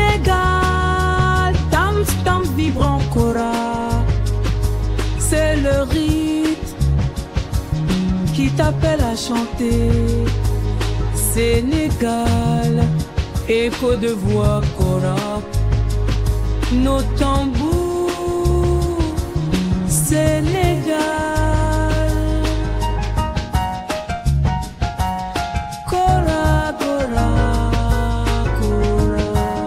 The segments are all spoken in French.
Sénégal, tam tam vibrant cora, c'est le rythme qui t'appelle à chanter. Sénégal, écho de voix cora, nos tambours. Sénégal, cora cora cora.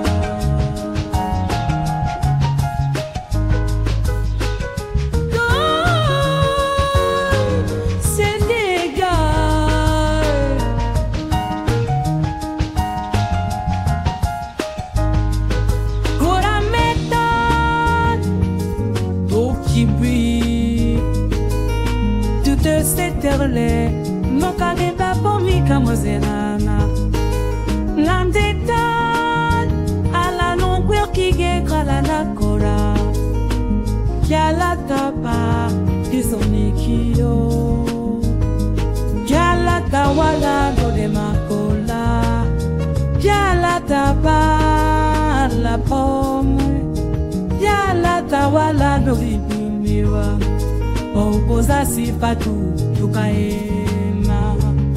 Non kale papo mi kamozelana l'andetan à la longueur qui guégra la cora y'a la tapa qui son équio y'a la tawala no de macola y'a la tapa la pomme y'a la tawala no ribumiwa oposa si patu tukaema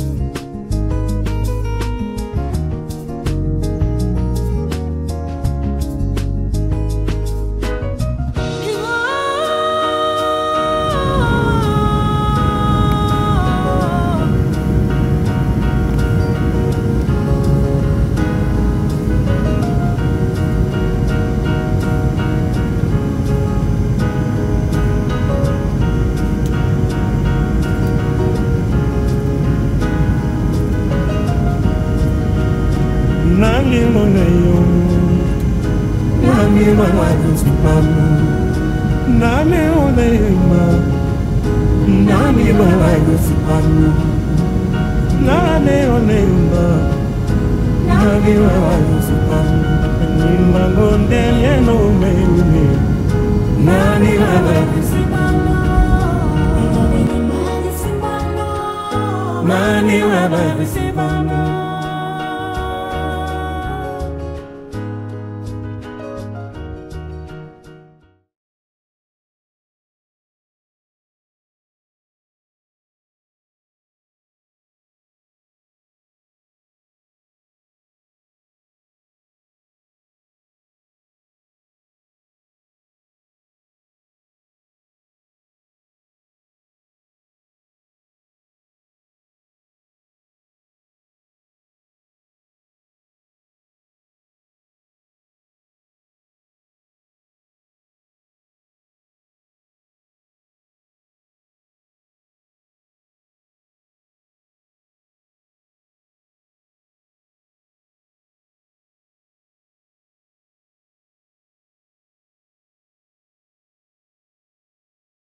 Nani monayo, nani mawadu sipamu, nani onema, nani mawadu sipamu, nani onema, nani mawadu sipamu, ni mangonde yeno meuni, nani mawadu sipamu, nani mawadu sipamu.